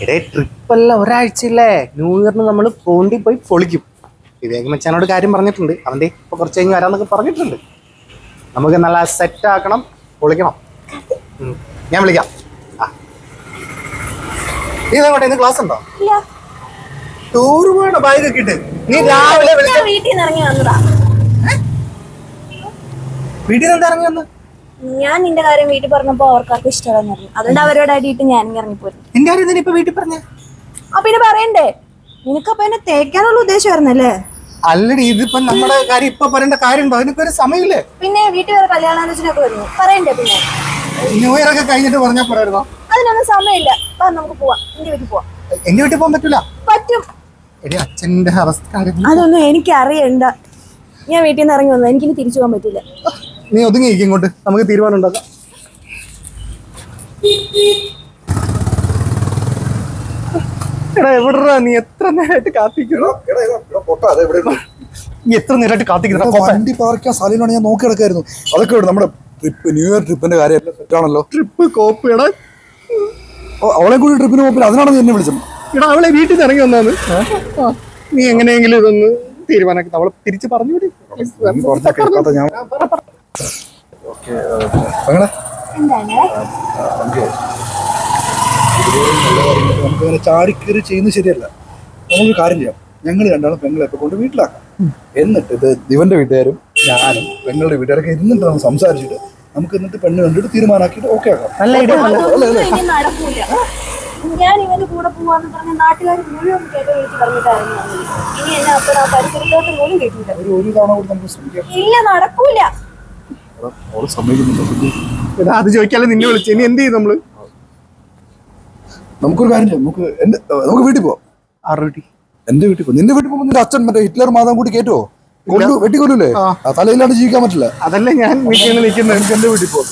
ഇടേ ട്രിപ്പല്ല ഒരാഴ്ചയില്ലേ ന്യൂ ഇയറിന് നമ്മൾ പോണ്ടി പോയി പൊളിക്കും. വിവേക് മച്ചാനോട് കാര്യം പറഞ്ഞിട്ടുണ്ട്. അവൻ്റെ ഇപ്പോൾ കുറച്ച് കഴിഞ്ഞ് വരാമെന്നൊക്കെ പറഞ്ഞിട്ടുണ്ട്. നമുക്ക് നല്ല സെറ്റ് ആക്കണം, പൊളിക്കണം. ഞാൻ വിളിക്കാം. നീ ഇതോട്ടെ, ഇന്ന് ക്ലാസ് ഉണ്ടോ? ടൂർ പോകണോ? ബൈക്ക് ഒക്കെ ഇട്ട് നീ രാവിലെ വീട്ടിൽ നിന്ന് ഇറങ്ങി വന്നതാ. വീട്ടിൽ നിന്ന് ഇറങ്ങി വന്ന് ഞാൻ നിന്റെ കാര്യം വീട്ടിൽ പറഞ്ഞപ്പോ അവർക്കാർക്കും ഇഷ്ടമാണെന്ന് പറഞ്ഞു. അതുകൊണ്ട് അവരോട് അടിയിട്ട് ഞാൻ ഇറങ്ങിപ്പോയിരുന്നു. എന്റെ കാര്യം ഇപ്പൊ വീട്ടിൽ പറഞ്ഞ പിന്നെ പറയണ്ടേ? നിനക്കപ്പൊ എന്നെ തേക്കാനുള്ള ഉദ്ദേശമായിരുന്നല്ലേ? അല്ലടി, ഇതിപ്പോ നമ്മുടെ കാര്യം ഇപ്പൊ പറയേണ്ട കാര്യമുണ്ടോ? അതിനൊക്കെ ഒരു സമയമില്ലേ? പിന്നെ വീട്ടിൽ വരെ കല്യാണാലോചനയൊക്കെ വരുന്നു, പറയണ്ടേ? പിന്നെ ന്യൂ ഇയർ ഒക്കെ കഴിഞ്ഞിട്ട് പറഞ്ഞാൽ പറയായിരുന്നോ? അതിനൊന്നും സമയമില്ല. നമുക്ക് പോവാം, എന്റെ വീട്ടിൽ പോവാം. എന്റെ വീട്ടിൽ പോകാൻ പറ്റൂല. പറ്റും. എടി, അച്ഛന്റെ അവസ്ഥ അതൊന്നും എനിക്ക് അറിയണ്ട. ഞാൻ വീട്ടിൽ നിന്ന് ഇറങ്ങി വന്നു, എനിക്കിനി തിരിച്ചു പോകാൻ പറ്റില്ല. നീ ഒതുങ്ങിയിരിക്കും, ഇങ്ങോട്ട് നമുക്ക് തീരുമാനം ഉണ്ടാക്കാം. എടാ എവിടാ നീ? എത്ര നേരമായിട്ട് കാത്തിക്കണോ? നീ എത്ര നേരമായിട്ട് കാത്തിക്കണം? വണ്ടി പാർക്കാൻ സ്ഥലമാണ് ഞാൻ നോക്കി കിടക്കായിരുന്നു. അതൊക്കെ നമ്മുടെ ട്രിപ്പ്, ന്യൂ ഇയർ ട്രിപ്പിന്റെ കാര്യം സെറ്റാണല്ലോ. ട്രിപ്പ് കോപ്പ് എടാ, അവളെ കൂടി ട്രിപ്പിന് പോപ്പില്ല. അതിനാണ് നീ എന്നെ വിളിച്ചത്. എടാ അവളെ വീട്ടിൽ നിന്ന് ഇറങ്ങി വന്നാന്ന്. നീ എങ്ങനെയെങ്കിലും ഇതൊന്ന് തീരുമാനമാക്കി അവളെ തിരിച്ച് പറഞ്ഞുകൂടി. നമുക്കങ്ങനെ ചാടിക്കറി ചെയ്യുന്നത് ശരിയല്ല. നമുക്കൊരു കാര്യം ചെയ്യാം, ഞങ്ങൾ രണ്ടാളും പെങ്ങളെ ഇപ്പൊ കൊണ്ട് വീട്ടിലാക്കാം. എന്നിട്ട് ഇത് ദിവന്റെ വീട്ടുകാരും ഞാനും പെങ്ങളുടെ വീട്ടുകാരൊക്കെ ഇരുന്നിട്ട് നമുക്ക് സംസാരിച്ചിട്ട് നമുക്ക് എന്നിട്ട് പെണ്ണ് കണ്ടിട്ട് തീരുമാനമാക്കിയിട്ട് ഓക്കെ ആക്കാം. നല്ല ഐഡിയ. നടക്കൂല. ഞാൻ ഇവന്റെ കൂടെ പോവാന്ന് പറഞ്ഞ നാട്ടുകാർ മുഴുവൻ കേട്ട് വിളിച്ച് പറഞ്ഞിട്ടായിരുന്നു. ഇനി എന്നെ അപ്പൻ ആ പരിസരത്തോട്ട് പോലും കേട്ടില്ല. ഒരു തവണ കൂടി നമുക്ക് ശ്രമിക്കാം. ഇല്ല, നടക്കൂല. അത് ചോദിക്കാതെ നിന്നെ വിളിച്ചു. ഇനി എന്ത് ചെയ്യും നമ്മള്? നമുക്കൊരു കാര്യം ചെയ്യാം, നമുക്ക് വീട്ടിൽ പോവാം. എന്റെ വീട്ടിൽ പോകും. നിന്റെ വീട്ടിൽ പോകുമ്പോൾ നിന്റെ അച്ഛൻ മറ്റേ ഹിറ്റ്ലർ മാതാം കൂടി കേട്ടോ വെട്ടിക്കൊല്ലൂലേ? തലയിലാണ് ജീവിക്കാൻ പറ്റില്ല. അതല്ലേ ഞാൻ നിൽക്കുന്നത്. എന്റെ വീട്ടിൽ പോകും.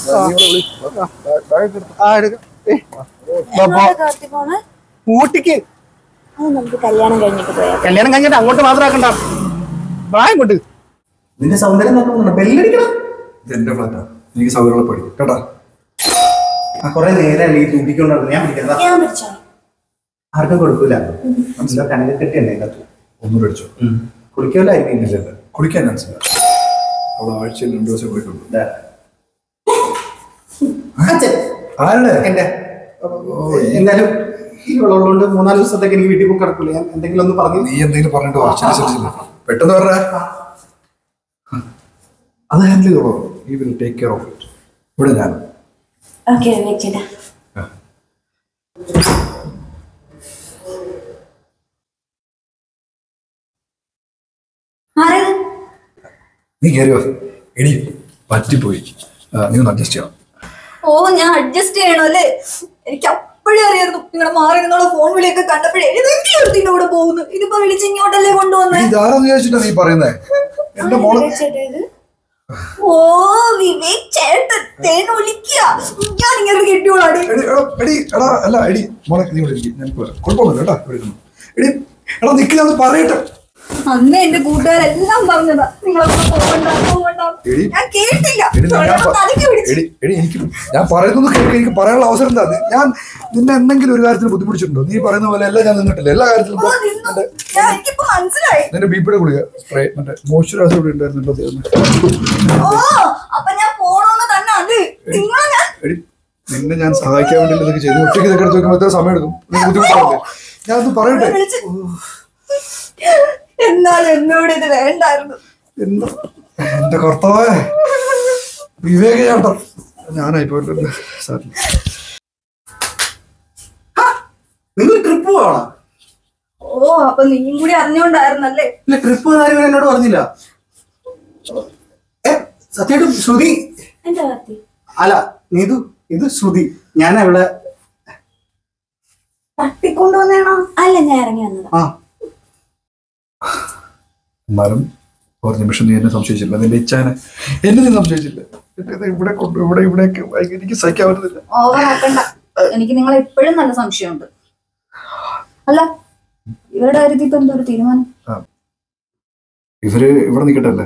ഊട്ടിക്ക് നമുക്ക് കല്യാണം കഴിഞ്ഞിട്ട് പോയാൽ. കല്യാണം കഴിഞ്ഞിട്ട് അങ്ങോട്ട് മാത്രം ആക്കണ്ട, പ്രായം കൊണ്ട് നിന്റെ സൗന്ദര്യം നോക്കണം. ബെല്ലടിക്കണം. എന്റെ ഫ്ലാറ്റാ, എനിക്ക് സൗകര്യങ്ങൾ പഠിക്കും കേട്ടാ. കൊറേ നേരം ഈ തൂക്കിക്കൊണ്ടാണ് ഞാൻ പിടിക്കുന്നത്. ആർക്കും കൊടുക്കൂല. മനസ്സിലോ കനക കെട്ടിയുണ്ടേ ഒന്നും പഠിച്ചോ? കുളിക്കലായിരിക്കും. കുളിക്കാൻ മനസ്സിലാവും. അവിടെ ആഴ്ചയിൽ 2 ദിവസം കുളിക്കുള്ളൂ. ആരുടെ? എന്റെ എന്തായാലും ഇവളുള്ളതുകൊണ്ട് 3-4 ദിവസത്തേക്ക് എനിക്ക് വീട്ടിൽ പോയി കിടക്കൂല. ഞാൻ എന്തെങ്കിലും ഒന്ന് പറഞ്ഞു. നീ എന്തെങ്കിലും പറഞ്ഞിട്ട് പെട്ടെന്ന് പറഞ്ഞ അത് ഹാൻഡിൽ ചെയ്തോളൂ. You will take care of it. ഇവിടെ ഞാൻ നീ കയറി എടി പറ്റിപ്പോയി. നീ ഒന്ന് അഡ്ജസ്റ്റ് ചെയ്യണം. ഓ, ഞാൻ അഡ്ജസ്റ്റ് ചെയ്യണോ അല്ലേ? എനിക്ക് അപ്പോഴേ അറിയായിരുന്നു നിങ്ങളെ മാറി നിന്നുള്ള ഫോൺ വിളിയൊക്കെ കണ്ടപ്പോഴേ ഇതിന്റെ കൂടെ പോകുന്നു. ഇതിപ്പോ വിളിച്ച് ഇങ്ങോട്ടല്ലേ കൊണ്ടുവന്നേ? ഇതാരാന്ന് വിചാരിച്ചിട്ടാ നീ പറയുന്നേ? എന്റെ മോളെ. ഓ വിവേക് ചേട്ടൻ തേൻ വിളിക്കുക. ഞാൻ ഇങ്ങനെ കെട്ടിയോളാടി. അല്ല എടി മോളെ, നീ ഇവിടെ ഇരിക്കും. ഞാൻ കുഴപ്പമൊന്നുമില്ല കേട്ടാ. എടി എടാ നിക്ക്, ഞാൻ പറയട്ടെ. അന്ന് എന്റെ കൂട്ടുകാരെല്ലാം പറഞ്ഞതാ നിങ്ങളൊക്കെ പോകണ്ട. ഞാൻ കേട്ടില്ല. എനിക്ക് ഞാൻ പറയുന്നത് കേൾക്കാൻ എനിക്ക് പറയാനുള്ള അവസരം എന്താ? ഞാൻ നിന്നെ എന്തെങ്കിലും ഒരു കാര്യത്തിൽ ബുദ്ധിമുട്ടിച്ചിട്ടുണ്ടോ? നീ പറയുന്ന പോലെ എല്ലാം ഞാൻ നിന്നിട്ടില്ല. എല്ലാ കാര്യത്തിലും മനസ്സിലായി. നിന്റെ ബിപിയുടെ ഗുളിക സ്പ്രേ മറ്റേ മോയ്സ്ചറൈസർ ഇവിടെ ഉണ്ടായിരുന്നല്ലോ. എടി നിന്നെ ഞാൻ സഹായിക്കാൻ വേണ്ടി ഇതൊക്കെ ചെയ്തു. ഒറ്റയ്ക്ക് ഇതൊക്കെ എടുത്ത് വെക്കുമ്പോൾ എത്ര സമയം എടുക്കും? ബുദ്ധിമുട്ടാവില്ലേ? ഞാനത് പറയട്ടെ. എന്നാൽ എന്നോട് ഇത് വേണ്ടായിരുന്നു. എന്റെ കർത്താവേ, വിവേക ചേട്ടൻ ഞാനായിപ്പോയിട്ടുണ്ട്. നിങ്ങൾ ട്രിപ്പ് പോവാണോ? ഓ, അപ്പൊ നീയും കൂടി അറിഞ്ഞോണ്ടായിരുന്നല്ലേ? ഇല്ല, ട്രിപ്പ് കാര്യം എന്നോട് പറഞ്ഞില്ല. സത്യമായിട്ടും ശ്രുതി അല്ല നീതു, ഇത് ശ്രുതി. ഞാൻ അവിടെ തട്ടിക്കൊണ്ടുവന്നേണോ? അല്ല, ഞാൻ ഇറങ്ങി വന്നതാ. എന്നാലും ഒരു നിമിഷം നീ എന്നെ സംശയിച്ചില്ല. നിന്റെ ഇച്ഛാനെ എന്നെ നീ സംശയിച്ചില്ല. ഇവിടെ കൊണ്ട് ഇവിടേക്ക് എനിക്ക് സഹിക്കാൻ പറ്റുന്നില്ല. ഓവർ ആക്കണ്ട. എനിക്ക് നിങ്ങളെ എപ്പോഴും നല്ല സംശയമുണ്ട്. അല്ല, ഇവരുടെ കാര്യത്തിൽ ഇപ്പൊ എന്തോ ഒരു തീരുമാനം? ഇവര് ഇവിടെ നിക്കട്ടെ അല്ലേ?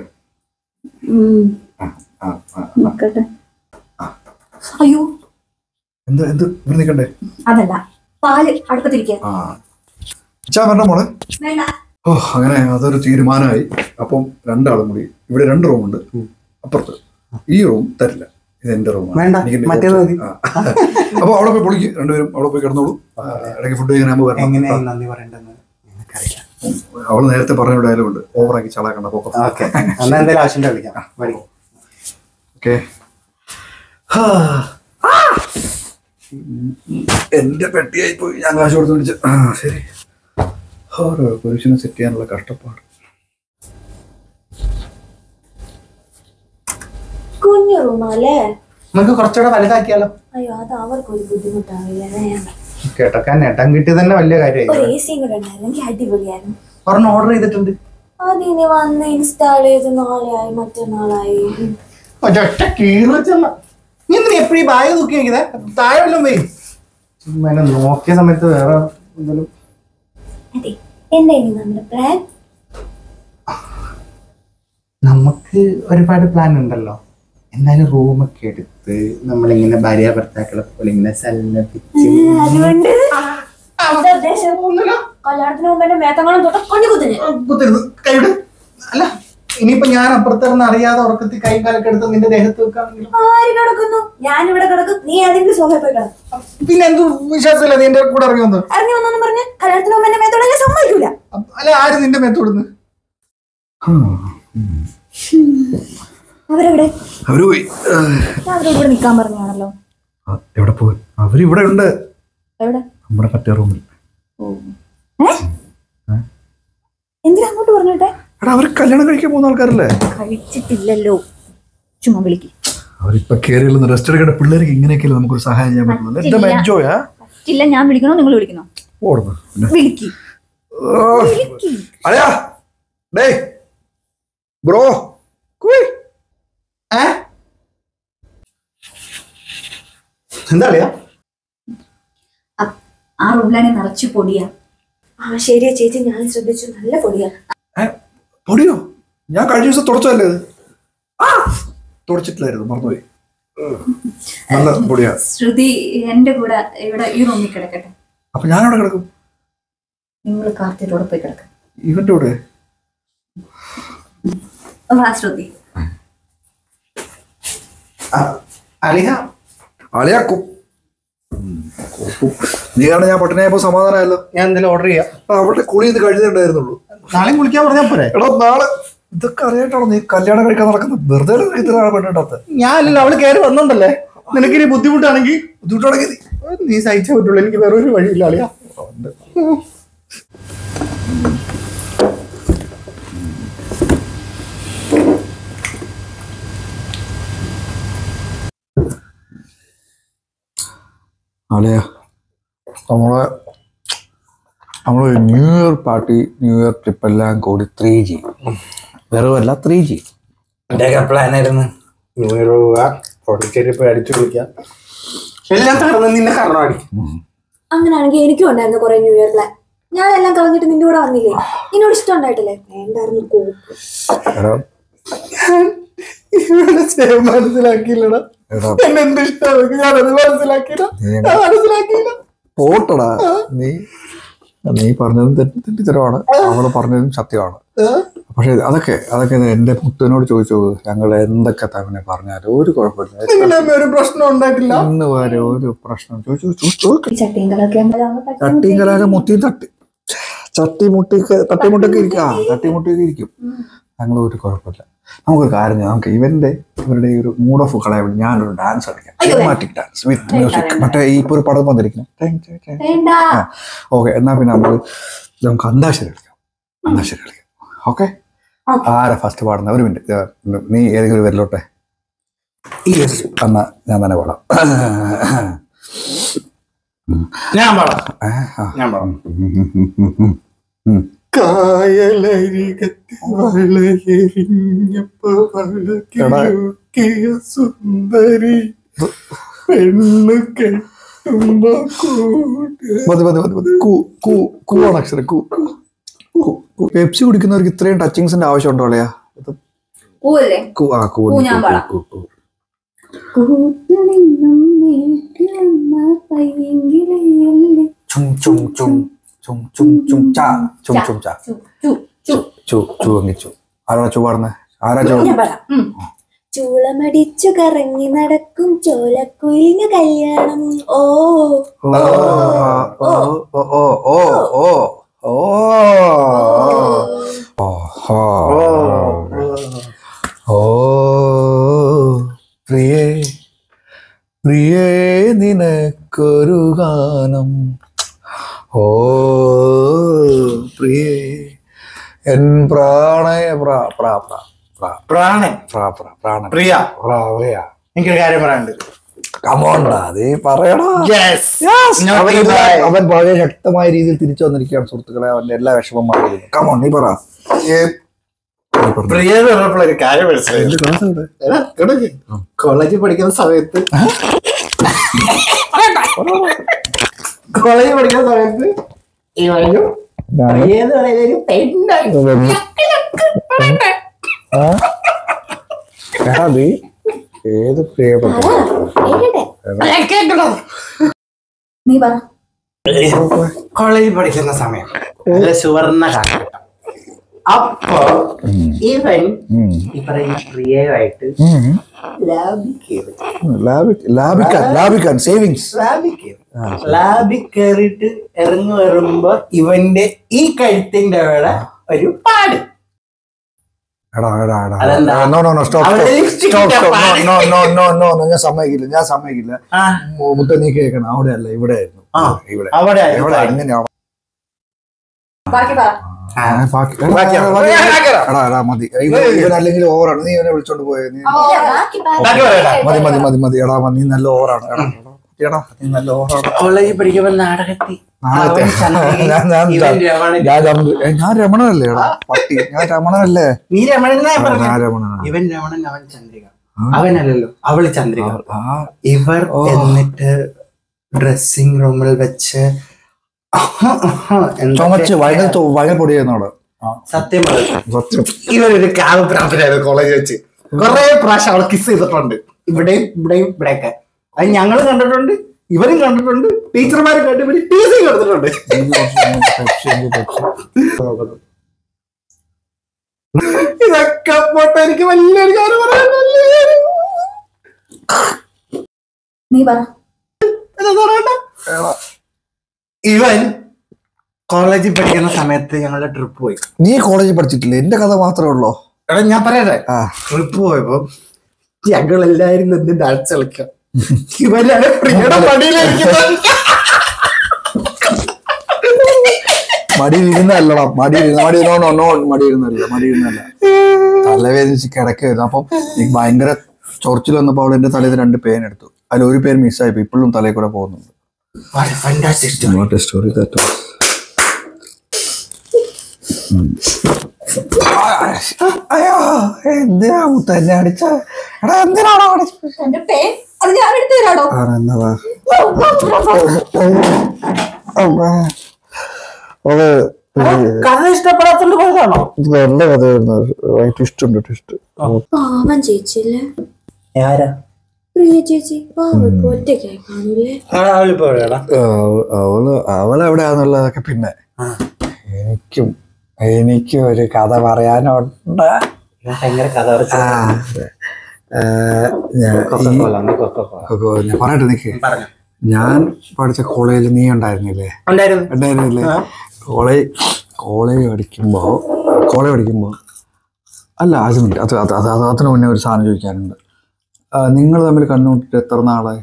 നിക്കട്ടെ. അയ്യോ, എന്ത് ഇവിടെ നിക്കണ്ടേ? അതല്ല, പാല് അടുപ്പത്തിരിക്കുക. ആ അച്ഛാ പറഞ്ഞ മോളെ. വേണ്ട. ഓ അങ്ങനെ അതൊരു തീരുമാനമായി. അപ്പം രണ്ടാളും കൂടി ഇവിടെ 2 റൂമുണ്ട് അപ്പുറത്ത്. ഈ റൂം തരില്ല, ഇത് എന്റെ റൂമാണ്. വേണ്ട, മറ്റേത് മതി. അപ്പൊ അവിടെ പോയി പൊളിക്ക്, രണ്ടുപേരും അവിടെ പോയി കിടന്നോളൂ. ഇടയ്ക്ക് ഫുഡ് കഴിക്കാനാകുമ്പോൾ വരണം. നന്ദി പറയണ്ടെന്ന് എനിക്കറിയില്ല. അവള് നേരത്തെ പറഞ്ഞ ഡയലോഗ് ഉണ്ട്, ഓവറാക്കി ചളാക്കണ്ട. ഓക്കെ, എന്നാ എന്തെങ്കിലും ആവശ്യം വിളിക്കാം. ഓക്കെ. എന്റെ പെട്ടിയായി പോയി, ഞാൻ കാശ് കൊടുത്ത് വിളിച്ചു. ശരി. ഓരോ പുരുഷനെ സെറ്റ് ചെയ്യാനുള്ള കഷ്ടപ്പാട്. കുഞ്ഞു റൂമല്ലേ, നമുക്ക് കുറച്ചുകൂടെ വലുതാക്കിയാലോ? അയ്യോ അത് അവർക്കൊരു ബുദ്ധിമുട്ടാവില്ല. കേട്ടക്കാൻ നേട്ടം കിട്ടി തന്നെ വലിയ കാര്യമായി. ഒരു AC കൂടെ ഉണ്ടായിരുന്നെങ്കിൽ അടിപൊളിയായിരുന്നു. ഒരെണ്ണം ഓർഡർ ചെയ്തിട്ടുണ്ട്. അതിനി വന്ന് ഇൻസ്റ്റാൾ ചെയ്ത് നാളെയായി മറ്റന്നാളായി. ഒറ്റ കീറ് വെച്ചല്ല. നീ എന്തിനാ എപ്പോഴും ബാഗ് നോക്കി വെക്കുന്നേ? താഴെ വല്ലതും പോയി ചുമ്മാ നോക്കിയ സമയത്ത് വേറെ എന്തെങ്കിലും. അതെ, എന്തായിരുന്നു നമ്മുടെ പ്ലാൻ? നമുക്ക് ഒരുപാട് പ്ലാൻ ഉണ്ടല്ലോ. എന്നാലും റൂമൊക്കെ എടുത്ത് നമ്മളിങ്ങനെ ഭാര്യ ഭർത്താക്കളെ പോലെ ഇങ്ങനെ സല്ലപിച്ച്. അതുകൊണ്ട് കല്യാണത്തിന് മുമ്പ് എന്റെ മേത്തങ്ങളും തൊട്ട് കൊഞ്ഞു കുത്തരുത്, കൈയുടെ അല്ല. ഇനിയിപ്പോ ഞാൻ അപ്പുറത്തിറന്ന് അറിയാതെ ഉറക്കത്തിൽ കൈ കാലൊക്കെ എടുത്ത് നിന്റെ ദേഹത്ത് വെക്കാണെങ്കിലും. ആര് കിടക്കുന്നു? ഞാനിവിടെ കിടക്കും, നീ ഏതെങ്കിലും സോഫയിൽ പോയി കിടക്കും. പിന്നെ എന്ത് വിശ്വാസമില്ല നീ എന്റെ കൂടെ ഇറങ്ങി വന്നു? ഇറങ്ങി വന്നു പറഞ്ഞ് കല്യാണത്തിന് മുമ്പ് എന്റെ മേത്തോടെ ഞാൻ സമ്മതിക്കൂല. അല്ല, ആര് നിന്റെ മേത്തോടുന്ന്? അവരെവിടെ? അവര് പോയി. അവരോട് ഇവിടെ നിക്കാൻ പറഞ്ഞാണല്ലോ. എവിടെ പോയി? അവരിവിടെ ഉണ്ട്. എവിടെ? നമ്മുടെ മറ്റേ റൂമിൽ. എന്തിനാ അങ്ങോട്ട് പറഞ്ഞിട്ടെ? എടാ, അവർ കല്യാണം കഴിക്കാൻ പോകുന്ന ആൾക്കാരല്ലേ? കഴിച്ചിട്ടില്ലല്ലോ, ചുമ്മാ വിളിക്ക്. അവരിപ്പൊ കേറിയുള്ള റെസ്റ്റ് എടുക്കേണ്ട പിള്ളേർക്ക് ഇങ്ങനെയൊക്കെയല്ലേ നമുക്കൊരു സഹായം ചെയ്യാൻ പറ്റുന്നത്. ഇല്ല, ഞാൻ വിളിക്കണോ നിങ്ങൾ വിളിക്കണോ? വിളിക്ക്. ബ്രോ എന്താ അറിയാ? ആ റൂമിലാണെ നിറച്ചു പൊടിയാ. ആ ശരിയാ ചേച്ചി, ഞാൻ ശ്രദ്ധിച്ചു, നല്ല പൊടിയാ. പൊടിയോ? ഞാൻ കഴിഞ്ഞ ദിവസം തുടച്ചല്ലേ? തുടച്ചിട്ടില്ലായിരുന്നു, മറന്നുപോയി. നല്ല പൊടിയാ. ശ്രുതി എന്റെ കൂടെ ഇവിടെ ഈ റൂമിൽ കിടക്കട്ടെ. അപ്പൊ ഞാനവിടെ കിടക്കും. നിങ്ങൾ കാർത്തിയോടെ പോയി കിടക്കും. ഇവന്റെ കൂടെ വാ ശ്രുതി. അളിയാക്കും. നീ കാരണം ഞാൻ പട്ടിണിയായപ്പോ സമാധാനമായല്ലോ. ഞാൻ എന്തെങ്കിലും ഓർഡർ ചെയ്യാം. അവളുടെ കുളി ഇത് കഴിഞ്ഞിട്ടുണ്ടായിരുന്നുള്ളൂ. നാളെ കുളിക്കാൻ പറഞ്ഞാൽ പോരെ? എടാ, നാളെ ഇതൊക്കെ അറിയായിട്ടാണോ നീ കല്യാണം കഴിക്കാൻ നടക്കുന്നത്? വെറുതെ ഇത്രയാണ് പെണ്ണിട്ടാത്ത. ഞാനല്ലോ, അവള് കയറി വന്നോണ്ടല്ലേ. നിനക്കിനി ബുദ്ധിമുട്ടാണെങ്കിൽ നീ സഹിച്ചേ പറ്റുള്ളൂ. എനിക്ക് വേറെ ഒരു വഴിയില്ല അളിയാ. അളിയാ, നമ്മള് new year party, new year trip എല്ലാം കൂടി 3G. വെറുമല്ല 3G. എന്റെയൊക്കെ പ്ലാനായിരുന്നു ന്യൂ ഇയർ പോവുക, പോയി അടിച്ചു വിളിക്കാം. എല്ലാം തകർന്ന് നിന്നെ കാരണം അടിക്കും. അങ്ങനെയാണെങ്കിൽ എനിക്കും ഉണ്ടായിരുന്നു കുറെ ന്യൂ ഇയർ പ്ലാൻ. ഞാൻ എല്ലാം കളഞ്ഞിട്ട് നിന്റെ കൂടെ വന്നില്ലേ? നിന്നോട് ഇഷ്ടം ഉണ്ടായിട്ടില്ലേ? വേണ്ടായിരുന്നു. മനസ്സിലാക്കിയില്ലടാ. എന്നെ ഇഷ്ടമാണ്, ഞാനത് മനസ്സിലാക്കിയില്ല. പോട്ടടാ, നീ പറഞ്ഞതും തെറ്റിത്തരമാണ്, അവള് പറഞ്ഞതും സത്യമാണ്. പക്ഷെ അതൊക്കെ എന്റെ മുത്തനോട് ചോദിച്ചു. ഞങ്ങൾ എന്തൊക്കെ തന്നെ പറഞ്ഞാലും ഒരു കുഴപ്പമില്ല. ഒരു പ്രശ്നം ഉണ്ടായിട്ടില്ല ഇന്ന് വരെ ഒരു പ്രശ്നം. ചട്ടിയും കലാകെ മുത്തിയും തട്ടിമുട്ടൊക്കെ ഇരിക്കും. ഞങ്ങൾ ഒരു കുഴപ്പമില്ല. നമുക്കൊരു കാര്യം ചെയ്യാം. നമുക്ക് ഇവരുടെ ഈ ഒരു മൂഡ് ഓഫ് കളയാൻ ഞാനൊരു ഡാൻസ് കളിക്കാം. Cinematic dance with music. മറ്റേ ഇപ്പൊ ഒരു പടം വന്നിരിക്കുന്നത്. ഓക്കെ, എന്നാ പിന്നെ നമുക്ക് അന്താക്ഷരി കളിക്കാം. ഓക്കെ, ആരാ ഫസ്റ്റ് പാടുന്ന? ഒരു മിനിറ്റ്, നീ ഏതെങ്കിലും ഒരു വരലോട്ടെ. എന്നാ ഞാൻ തന്നെ പാടാം. ഞാൻ പാടാം. കായലരികത്ത് വളയെരിഞ്ഞപ്പോ വളക്കിയ സുന്ദരി പെണ്ണു കെട്ടുമ്പോ കൂവാണ് അക്ഷരം. പെപ്സി കുടിക്കുന്നവർക്ക് ഇത്രയും ടച്ചിങ്സിന്റെ ആവശ്യം ഉണ്ടോ? അല്ലയാ, ചും ചും ചും ചും ചും ചും ചാ ചും ചും ചാ ചു ചു അങ്ങിച്ചു. ആരാ ചു പാടുന്നേ? ആരാ ചു? ചൂളമടിച്ചു കറങ്ങി നടക്കും ചോലക്കുയിലിന് കല്യാണം. ഓ ഓ ഓ ഓ ഓ ഓ ഓ ഓ പ്രിയേ പ്രിയേ നിനക്കൊരു ഗാനം. ഓ പ്രിയേ എൻ പ്രാണയ പ്രാണൻ പ്രാണൻ പ്രിയ, പ്രിയ. എനിക്കൊരു കാര്യം പറയാനുണ്ട്. കമോണ്ടാ നീ പറയടാ. അവൻ വളരെ ശക്തമായ രീതിയിൽ തിരിച്ചു വന്നിരിക്കുകയാണ് സുഹൃത്തുക്കളെ. അവന്റെ എല്ലാ വിഷമം മാറിയിരുന്നു. കമോൺ നീ പറ. പ്രിയ എന്ന് പറഞ്ഞപ്പോൾ ഒരു കാര്യം മനസ്സിലായി. കോളേജിൽ പഠിക്കുന്ന സമയത്ത് ഈ പറഞ്ഞു ഏത് പറയുന്നൊരു പെണ്ണായി. നീ ഏത് പ്രിയപ്പെട്ട നീ പറ. കോളേജിൽ പഠിക്കുന്ന സമയം നല്ല സുവർണ കാലഘട്ടം. അപ്പൊ ഇവൻ ഈ പറയുന്ന പ്രിയമായിട്ട് ലാഭിക്കാൻ സേവിങ്സ് ലാബിൽ കയറിയിട്ട് ഇറങ്ങി വരുമ്പോ ഇവന്റെ ഈ കഴുത്തിന്റെ അവിടെ ഒരു പാട്. ഞാൻ സമ്മതിക്കില്ല. മുത്ത നീ കേൾക്കണം. അവിടെ അല്ല, ഇവിടെ ആയിരുന്നു. അവിടെ എങ്ങനെയാ ബാക്കി പറ. മതി. ഇവനല്ലെങ്കിൽ ഓവറാണ്. നീ ഇവനെ വിളിച്ചോണ്ട് പോയത്. മതി. എടാ നീ നല്ല ഓവറാണ്. എടാ നീ നല്ല ഓവറാണ്. കോളേജിൽ പഠിക്കുമ്പോ നാടകത്തിൽ ഞാൻ രമണനല്ലേ? എടാ പട്ടി, ഞാൻ രമണനല്ലേ? നീ രമണനാണ്. ഇവൻ രമണൻ, അവൻ ചന്ദ്രിക. അവനല്ലല്ലോ, അവള് ചന്ദ്രിക. ഇവർ എന്നിട്ട് ഡ്രസ്സിംഗ് റൂമിൽ വെച്ച് വയൽ പൊടിയെന്നോട് സത്യം ഇവരൊരു കാവ് പ്രാപ്തരായിരുന്നു. കോളേജ് വെച്ച് കുറെ പ്രാവശ്യം അവൾ കിസ് ചെയ്തിട്ടുണ്ട്. ഇവിടെയും ഇവിടെയൊക്കെ. അത് ഞങ്ങൾ കണ്ടിട്ടുണ്ട്, ഇവരും കണ്ടിട്ടുണ്ട്, ടീച്ചർമാരെ കണ്ടിട്ട് ടീസിങ് കൊടുത്തിട്ടുണ്ട്. ഇതൊക്കെ പോട്ടെ, എനിക്ക് വലിയൊരു കാര്യം പറയാനുണ്ട്. ഇവൻ കോളേജിൽ പഠിക്കുന്ന സമയത്ത് ഞങ്ങളുടെ ട്രിപ്പ് പോയി. നീ കോളേജിൽ പഠിച്ചിട്ടില്ല? എന്റെ കഥ മാത്രമേ ഉള്ളൂ. എടാ ഞാൻ പറയട്ടെ. ട്രിപ്പ് പോയപ്പോ ഞങ്ങളെല്ലാരും നിന്ന് ഡാൻസ് കളിക്കാം. ഇവനാണ് പ്രിയയുടെ മടിയിലിരിക്കുന്നത്. മടിയിരുന്നല്ലടാ, മടിയിരുന്നല്ല, തലവേദനിച്ച് കിടക്കായിരുന്നു. അപ്പം എനിക്ക് ഭയങ്കര ചൊറിച്ചിൽ വന്നപ്പോ അവൾ എന്റെ തലേന്ന് 2 പേൻ എടുത്തു. അതിൽ ഒരു പേര് മിസ്സായിപ്പോ ഇപ്പോഴും തലയിൽ കൂടെ പോകുന്നുണ്ട്. എന്തിനാ മുത്തന്നെ അടിച്ച? എടാ എന്തിനാണോ അടിച്ചത്? കഥ ഇഷ്ടപ്പെടാത്തോണ്ട് പോയതാണോ? നല്ല കഥയായിരുന്നു. ട്വിസ്റ്റ്. പാവം ചേച്ചില്ലേ? ആരാ? പ്രിയ ചേച്ചി. അവളെവിടെയാന്നുള്ളതൊക്കെ പിന്നെ. എനിക്കും ഒരു കഥ പറയാനുണ്ട്. ഞാൻ പറയട്ടെ നിക്ക്. ഞാൻ പഠിച്ച കോളേജിൽ നീ ഉണ്ടായിരുന്നില്ലേ? കോളേജ് പഠിക്കുമ്പോ അല്ല അതിന് മുന്നേ ഒരു സാധനം ചോദിക്കാനുണ്ട്. നിങ്ങൾ തമ്മിൽ കണ്ടുമുട്ടിട്ട് എത്ര നാളായി?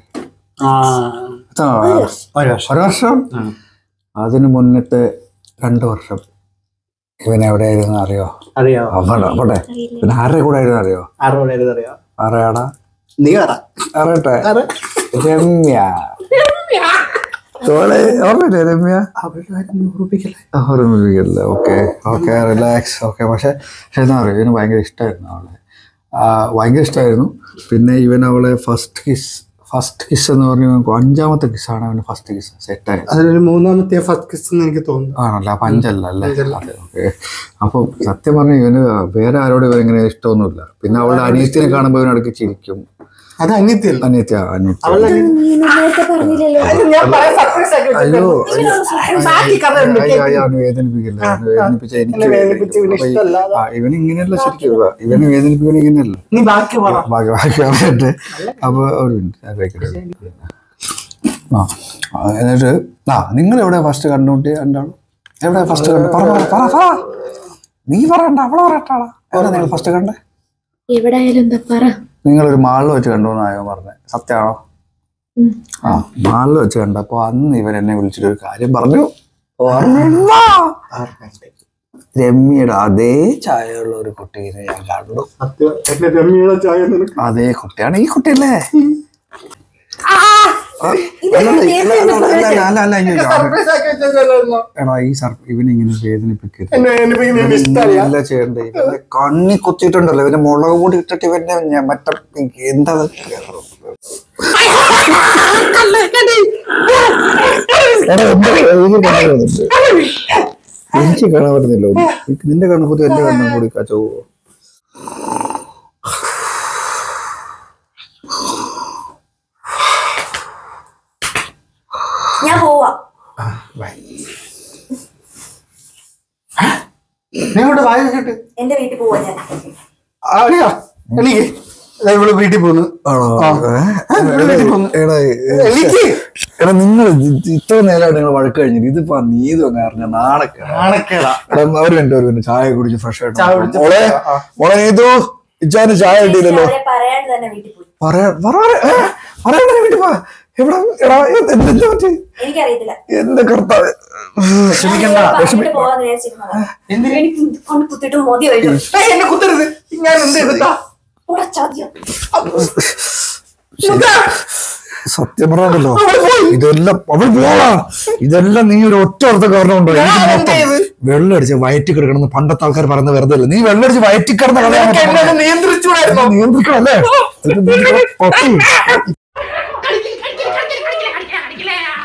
ഒരു വർഷം. അതിന് മുന്നത്തെ 2 വർഷം ഇവൻ എവിടെയായിരുന്നു അറിയോ? അവിടെ പിന്നെ ആരുടെ കൂടെ ആയിരുന്നു അറിയോ? അറിയാടാ? നീ അറിയട്ടെ. രമ്യ. രമ്യ ഓർമ്മിപ്പിക്കല്ലേ? Okay relax. ഓക്കെ. പക്ഷെ എന്താ പറയുക, ഇവന് ഭയങ്കര ഇഷ്ടമായിരുന്നു അവളെ. ഭയങ്കര ഇഷ്ടമായിരുന്നു. പിന്നെ ഇവൻ അവളെ ഫസ്റ്റ് കിസ് എന്ന് പറഞ്ഞു 5ാമത്തെ കിസ്സാണ് അവന് ഫസ്റ്റ് കിസ് സെറ്റായത്. അതിലൊരു 3ാമത്തെ ഫസ്റ്റ് കിസ് എന്ന് എനിക്ക് തോന്നുന്നു. ആണല്ലോ? അപ്പൊ 5 അല്ലേ? അതെ. ഓക്കെ. അപ്പം സത്യം പറഞ്ഞ ഇവന് വേറെ ആരോടും ഇവനിങ്ങനെ ഇഷ്ടമൊന്നുമില്ല. പിന്നെ അവളുടെ അനിയത്തിനെ കാണുമ്പോൾ ഇവനിടയ്ക്ക് ചിരിക്കും. അത് അനിയത്തിയല്ല. അനിയത്തി അവളുടെ നീ നേരത്തെ പറഞ്ഞില്ലല്ലോ. ഞാൻ പറയാൻ surprise ആക്കി അയ്യോ വെച്ചിട്ടുണ്ട്. ബാക്കി കഥ ഉണ്ട്. വേദനിപ്പിക്കില്ല വേദനിപ്പിച്ച എന്നെ വേദനിപ്പിച്ച് ഇവന് ഇഷ്ടമല്ല. ഇവന് ഇങ്ങനെയല്ല ശരിക്കും ഇവനെ വേദനിപ്പിക്കണ ഇങ്ങനെയല്ല. നീ ബാക്കി പറ. ബാക്കി പറഞ്ഞിട്ട് അപ്പൊ ഒരു മിനിറ്റ് എന്നിട്ട് നിങ്ങൾ എവിടെ ഫസ്റ്റ് കണ്ടുമുട്ടി രണ്ടാളും? എവിടെ ഫസ്റ്റ് കണ്ടു? പറ നീ പറയണ്ട, അവളെ പറയട്ടാളാ. എവിടെ നിങ്ങൾ ഫസ്റ്റ് കണ്ടേ? എവിടെ ആയാലും എന്താ പറ. നിങ്ങളൊരു മാളിൽ വെച്ച് കണ്ടുവെന്നായോ പറഞ്ഞത്, സത്യമാണോ? മാളിൽ വെച്ച് കണ്ടപ്പോ അന്ന് ഇവൻ എന്നെ വിളിച്ചിട്ട് ഒരു കാര്യം പറഞ്ഞു. രമ്യയുടെ അതേ ചായയുള്ള ഒരു കുട്ടീനെ ഞാൻ കണ്ടു. അതേ കുട്ടിയാണ് ഈ കുട്ടിയല്ലേ? എടാ ഈ ഇവനിങ്ങനെ വേദനിപ്പിക്കരുത്. ചെയ്യണ്ടേ? ഇവന്റെ കണ്ണി കുത്തിയിട്ടുണ്ടല്ലോ, ഇവന്റെ മുളക് കൂടി ഇട്ടിട്ട് ഇവന്റെ മറ്റേ എന്താ എനിക്ക് കാണാൻ പറ്റുന്നില്ല. നിന്റെ കണ്ണു കുത്തി എന്റെ കണ്ണും കൂടി കച്ചോ. ഞാൻ പോവാ. എന്റെ വീട്ടിൽ പോവാ ഞാൻ. എനിക്ക് ഇവള് വീട്ടിൽ പോന്നു. എടാ നിങ്ങൾ ഇത്ര നേരമായിട്ട് നിങ്ങൾ വഴക്ക് കഴിഞ്ഞിട്ട് ഇതിപ്പോ നീതു അങ്ങ് അറിഞ്ഞ നാണക്കേടാ. ഒരു മിനിറ്റ് ചായ കുടിച്ച് ഫ്രഷ് ആയിട്ട് മോളെ നീതു ഇച്ചാന് ചായ കിട്ടിയില്ലല്ലോ. പറയാണ്ട് തന്നെ വീട്ടിൽ പോയി. പറയാ വീട്ടിൽ പോ. എവിടെ എന്താ പറ്റി? എനിക്കറിയത്തില്ല. എന്റെ കർത്താവ് പോവാന്ന് വിചാരിച്ചിരുന്നതാ. എനിക്ക് കൊണ്ട് കുത്തിട്ട് മതി കഴിഞ്ഞു. എന്നെ കുത്തരുത്. ഞാൻ എന്ത് എടുത്താ സത്യം പറയാണ്ടല്ലോ, ഇതെല്ലാം അവൾ പോവാ. ഇതെല്ലാം നീ ഒരു ഒറ്റ അർത്ഥ കാരണമുണ്ടോ? വെള്ളം അടിച്ച് വയറ്റി കിടക്കണമെന്ന് പണ്ടത്തെ ആൾക്കാർ പറയുന്ന വെറുതെ അല്ലേ. നീ വെള്ളം അടിച്ച് വയറ്റി കിടന്ന കഥ നിയന്ത്രിക്കണല്ലേ?